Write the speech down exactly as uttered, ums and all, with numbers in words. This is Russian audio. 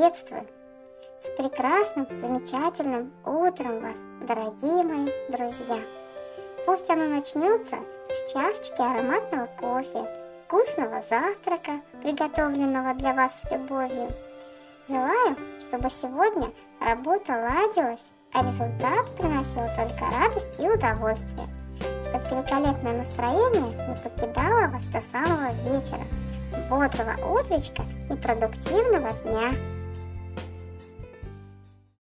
приветствую! С прекрасным, замечательным утром вас, дорогие мои друзья! Пусть оно начнется с чашечки ароматного кофе, вкусного завтрака, приготовленного для вас с любовью. Желаю, чтобы сегодня работа ладилась, а результат приносил только радость и удовольствие, чтобы великолепное настроение не покидало вас до самого вечера, бодрого утречка и продуктивного дня.